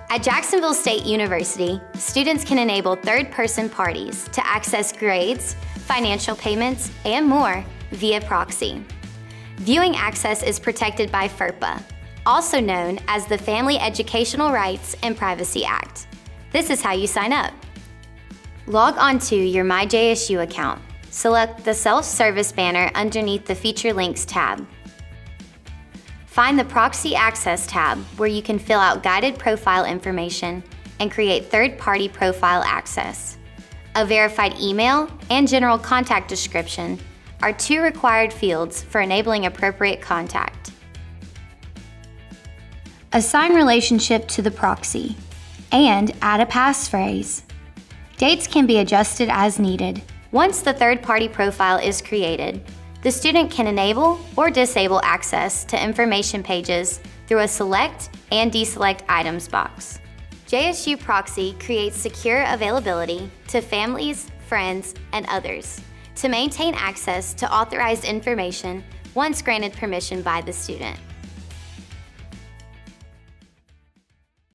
At Jacksonville State University, students can enable third-person parties to access grades, financial payments, and more via Proxy. Viewing access is protected by FERPA, also known as the Family Educational Rights and Privacy Act. This is how you sign up. Log onto your MyJSU account. Select the Self-Service banner underneath the Feature Links tab. Find the Proxy Access tab where you can fill out guided profile information and create third-party profile access. A verified email and general contact description are two required fields for enabling appropriate contact. Assign relationship to the proxy and add a passphrase. Dates can be adjusted as needed. Once the third-party profile is created, the student can enable or disable access to information pages through a Select and Deselect Items box. JSU Proxy creates secure availability to families, friends, and others to maintain access to authorized information once granted permission by the student.